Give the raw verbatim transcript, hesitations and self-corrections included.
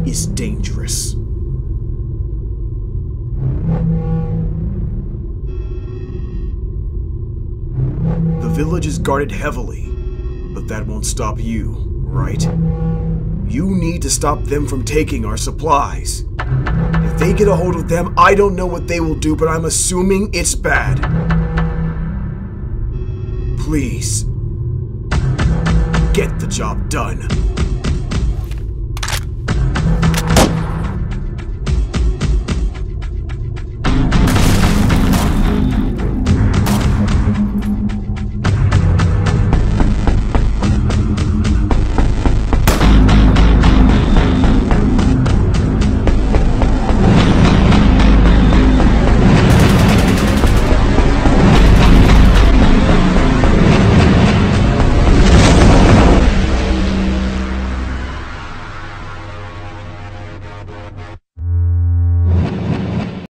is dangerous. The village is guarded heavily, but that won't stop you, right? You need to stop them from taking our supplies. If they get a hold of them, I don't know what they will do, but I'm assuming it's bad. Please, get the job done.